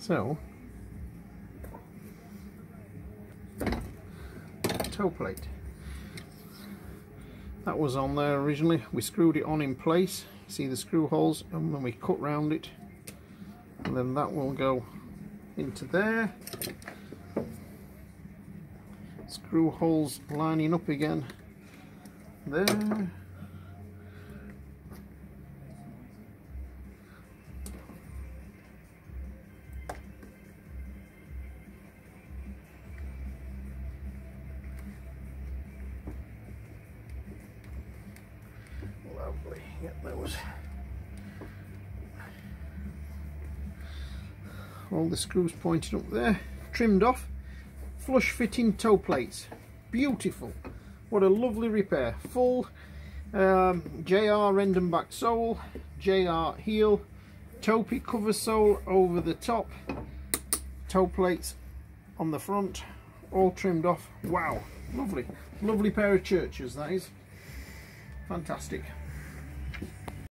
So, toe plate. That was on there originally. We screwed it on in place. See the screw holes, and when we cut round it, and then that will go into there. Screw holes lining up again there. Lovely, get those. All the screws pointed up there, trimmed off. Flush fitting toe plates, beautiful. What a lovely repair. Full JR end and back sole, JR heel, Topy cover sole over the top, toe plates on the front, all trimmed off. Wow, lovely, lovely pair of churches that is. Fantastic.